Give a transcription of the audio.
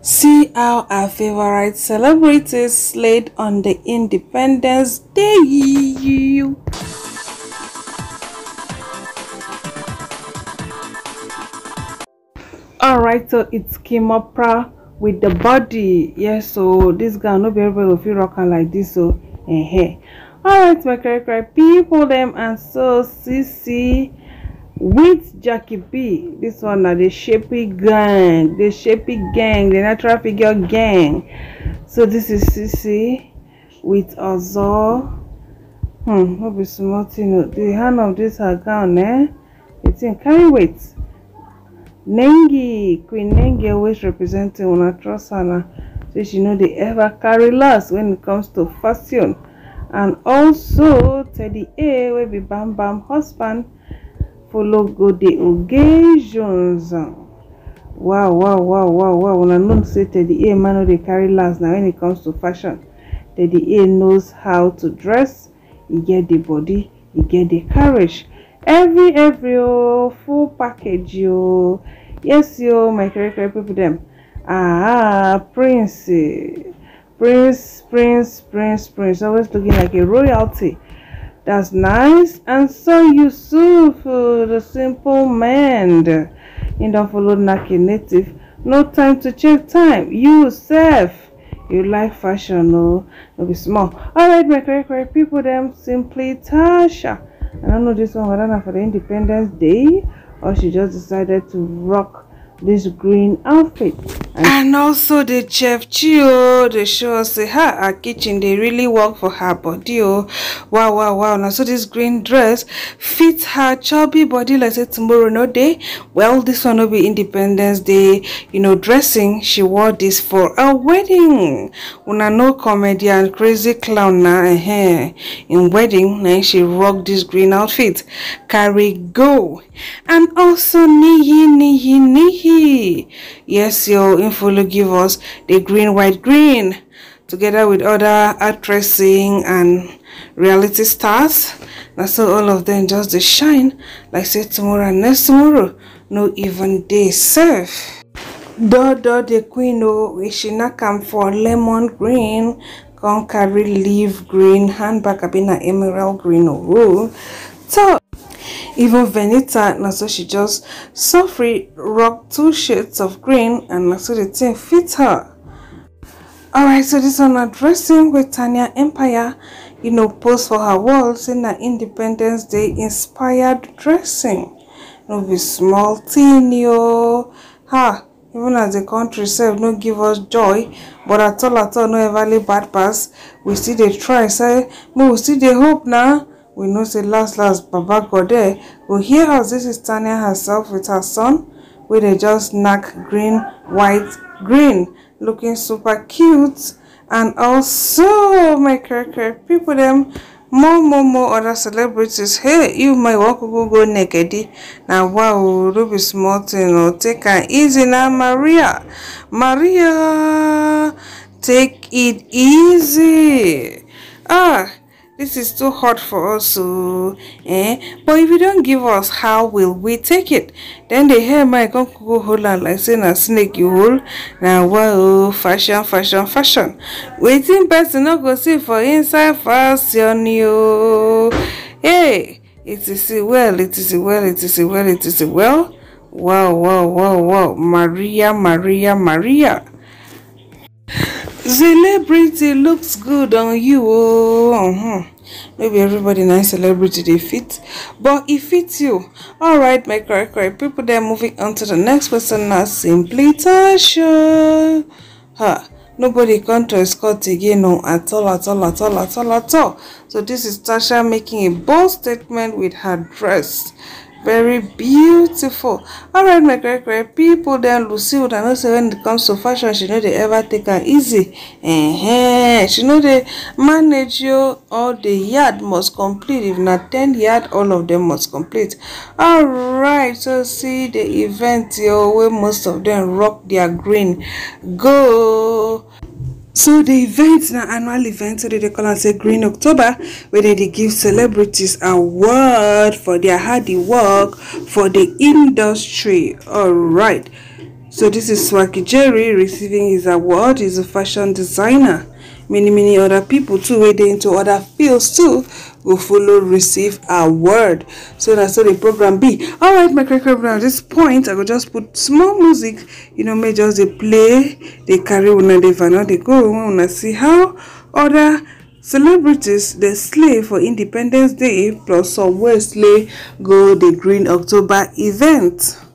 See how our favorite celebrities slayed on the Independence Day. Alright, so it's Kimopra with the body. Yes, so this guy no be everybody will feel rocking like this, so alright, my correct people them, and so CC with Jackie B. This one are the Shapey gang, the natural figure gang. So this is CC with Ozo. No be small thing. The hand of this her gown, it's in carry weight. Nengi, Queen Nengi always representing una trust her. So she know they ever carry last when it comes to fashion. And also Teddy A will be Bam Bam husband. Follow go the occasions. Wow. When I know say Teddy A man they carry last now when it comes to fashion. Teddy A knows how to dress. He get the body, he get the courage. Every full package yo. Yes yo, my correct people them. Prince. Always looking like a royalty. That's nice. And so Yusuf, the simple man. You don't follow Naki native. No time to check time. Yusuf, you like fashion, no be small. Alright, my correct people them, simply Tasha. I don't know this one whether for the Independence Day or she just decided to rock this green outfit. And also the chef Chio, they show us her kitchen they really work for her body. Wow. Now so this green dress fits her chubby body like say tomorrow no day. Well, this one will be Independence Day, dressing. She wore this for a wedding. Una no comedian crazy clown now in wedding now she rocked this green outfit. Carry go. And also Nihi. Yes, your info will give us the white green together with other actressing and reality stars. That's so all of them just they shine like say tomorrow and next tomorrow. No even day safe. The queen we she not come for lemon green, con carry leaf green, handbag abina emerald green. So even Venita, now so she just softly rock 2 shades of green and now so the thing fits her. Alright, so this one are dressing with Tanya Empire, post for her wall saying that Independence Day inspired dressing. No be small thing, yo. Even as the country self no give us joy, but at all no everly bad pass. We still they try, say, we still they hope now. We know say last Baba God there. But here us, this is Tanya herself with her son, where they just knock green, white, green, looking super cute. And also my character people them more other celebrities. Hey, you might walk go naked. Now wow, do be small thing take her easy now, Maria, take it easy. This is too hot for us, but if you don't give us, how will we take it? Then they hear my go hold on like saying a snake you hold. Now wow, fashion. Waiting person not go see for inside fashion you. Hey, it is well. Wow. Maria. Celebrity looks good on you. Maybe everybody nice celebrity they fit, but it fits you. Alright, my correct people, they're moving on to the next person now. Simply Tasha. Nobody come to escort again, no, at all. So this is Tasha making a bold statement with her dress. Very beautiful. Alright, my correct people, then Lucy would know say when it comes to fashion, she know they ever take her easy. She know they manage you, all the yard must complete. If not 10 yard, all of them must complete. Alright, so see the event where most of them rock their green. Go. So the event na annual event, so they call it say Green October, where they give celebrities award for their hard work for the industry. Alright. So this is Swaggy Jerry receiving his award. He's a fashion designer. Many other people too, where they into other fields too, will follow receive award. So that's how the program be. All right, my crackerman, at this point I will just put small music, may just they play, they carry on and they go on and see how other celebrities they slay for Independence Day, plus some way slay go the Green October event.